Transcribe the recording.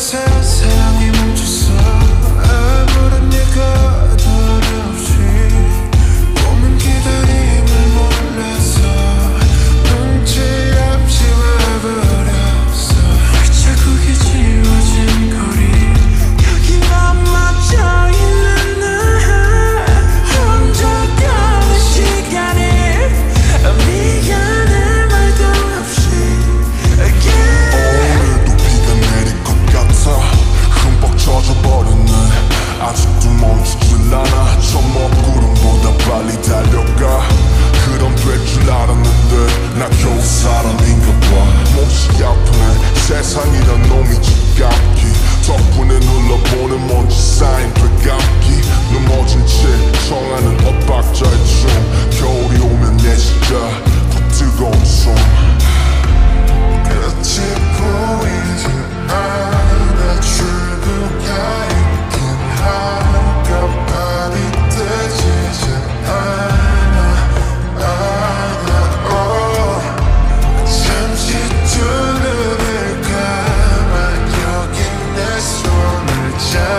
세상이 멈췄어 아무런 예가들 없이 오는 기다림을 몰라서 눈치 없이 와버렸어 자국이 지워진 거리 여기 멈춰 있는 나 혼자 가는 시간이 미안해 말도 없이 오늘도 비가 내릴 것 같아 흠뻑 젖어버린 날 아직도 멈추질 않아 저 먹구름보다 빨리 달려가 그럼 될 줄 알았는데 나 겨우 사람인가 봐 몹시 아프네 세상이란 놈이 지갑기 덕분에 눌러보는 먼지 쌓인 되감기 넘어진 채 청하는 엇박자의 춤 겨울이 오면 내 시자 더 뜨거운 숨 끝이 보이지 않아 출구가 있긴 한가 발이 뜨지지 않아 잠시 두 눈을 감아 여기 내 손을 잡아